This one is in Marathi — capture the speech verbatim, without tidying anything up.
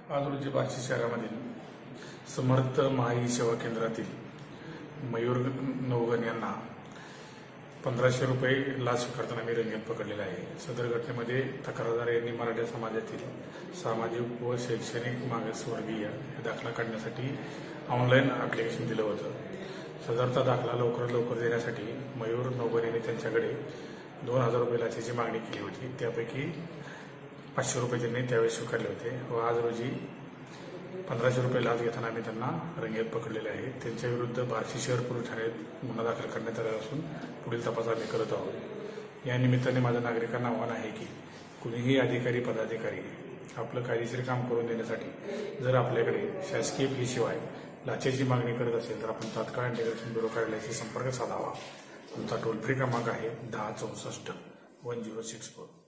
आज रोजी बार्शी शहरामधील समर्थ महाई सेवा केंद्रातील मयूर नवगण यांना पंधराशे रुपये लाच स्वीकारताना मी रंगेत पकडलेला आहे। सदर घटनेमध्ये तक्रारदार यांनी मराठा समाजातील सामाजिक व शैक्षणिक मागासवर्गीय हे दाखला काढण्यासाठी ऑनलाईन ॲप्लिकेशन दिलं होतं। सदरचा दाखला लवकरात लवकर देण्यासाठी मयूर नवगण यांनी त्यांच्याकडे दोन हजार रुपये लाचेची मागणी केली होती। त्यापैकी पाचशे रुपये त्यांनी त्यावेळी स्वीकारले होते व आज रोजी पंधराशे रुपये लाच घेताना आम्ही त्यांना रंगेत पकडलेले आहे। त्यांच्या विरुद्ध बार्शी शहर पोलीस ठाण्यात गुन्हा दाखल करण्यात आला असून पुढील तपास आम्ही करत आहोत। या निमित्ताने माझ्या नागरिकांना आव्हान आहे की कुणीही अधिकारी पदाधिकारी आपलं कायदेशीर काम करून देण्यासाठी जर आपल्याकडे शासकीय फी शिवाय लाचेची मागणी करत असेल तर आपण तात्काळ इंटिग्रेशन ब्युरो कार्यालयाशी संपर्क साधावा। आमचा टोल फ्री क्रमांक आहे दहा चौसष्ट वन झिरो सिक्स फोर।